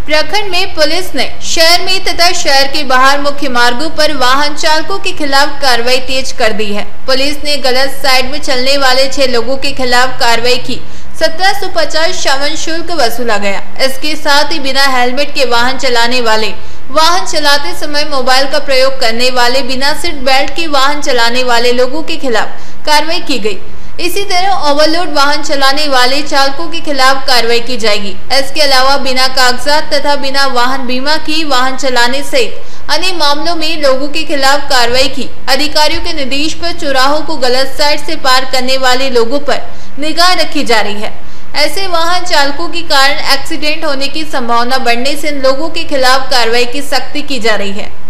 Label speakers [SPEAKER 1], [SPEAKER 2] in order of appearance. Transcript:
[SPEAKER 1] प्रखंड में पुलिस ने शहर में तथा शहर के बाहर मुख्य मार्गों पर वाहन चालकों के खिलाफ कार्रवाई तेज कर दी है। पुलिस ने गलत साइड में चलने वाले 6 लोगों के खिलाफ कार्रवाई की। 1750 शामन शुल्क वसूला गया। इसके साथ ही बिना हेलमेट के वाहन चलाने वाले, वाहन चलाते समय मोबाइल का प्रयोग करने वाले, बिना सीट बेल्ट के वाहन चलाने वाले लोगों के खिलाफ कार्रवाई की गई। इसी तरह ओवरलोड वाहन चलाने वाले चालकों के खिलाफ कार्रवाई की जाएगी। इसके अलावा बिना कागजात तथा बिना वाहन बीमा की वाहन चलाने सहित अन्य मामलों में लोगों के खिलाफ कार्रवाई की। अधिकारियों के निर्देश पर चौराहों को गलत साइड से पार करने वाले लोगों पर निगाह रखी जा रही है। ऐसे वाहन चालकों के कारण एक्सीडेंट होने की संभावना बढ़ने से इन लोगों के खिलाफ कार्रवाई की सख्ती की जा रही है।